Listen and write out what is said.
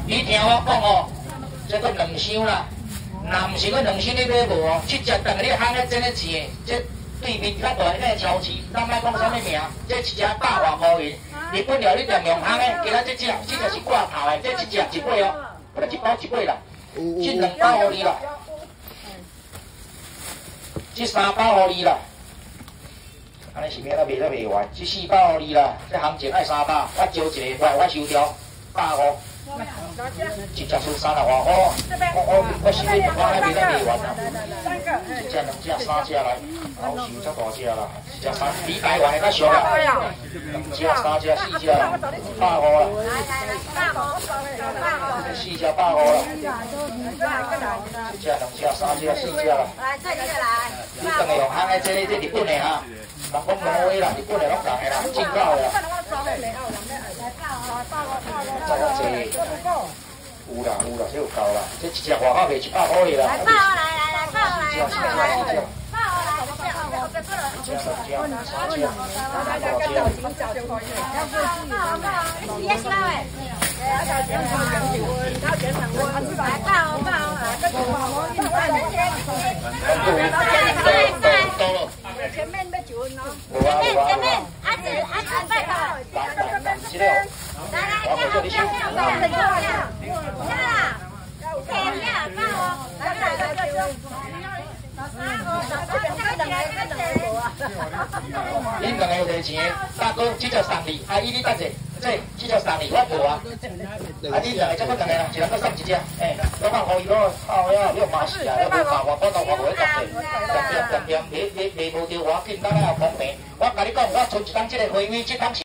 你听我讲哦，这个两箱啦，那毋是个两箱你买无哦，7只等你夯咧真咧钱，这对面较大个超市，咱莫讲啥物名，这一只100外块银。日本料理店用夯的，其他这就是挂头的，这一只1尾哦，不是1包1尾啦，这2包互你啦，这3包互你啦。安尼是免咱卖都卖完，这4包互你啦，这行情爱3包，我招一个，我收掉150。一只出30外块，我想要我还袂得卖完啊！一只、2只、3只来，好收遮大只啦，一只200元的较俗啦，2只、3只、4只啦，150啦，4只150啦，一只、2只、3只、4只啦。来，这个来。你当然用行的，这日本的哈，人讲挪威啦，日本的拢同的啦，进口的啦。再来这。有啦，这有够啦，这一只外口卖100块的啦。来，抱来，抱来，抱来，抱来，一只、2只、3只、4只，也是来。前面要9分哦。前面，阿子拜拜。来，恁两个有钱，大哥，这只送你，阿姨你等者，这只送你，我无啊。啊，你两个这个两个啦，一人搁送一只，我放互伊咯，好呀，你马死啊，你无骂我，我当我无会答你，点，你无着我紧，咱来后方便。我甲你讲，我剩一档这个花米，这档是。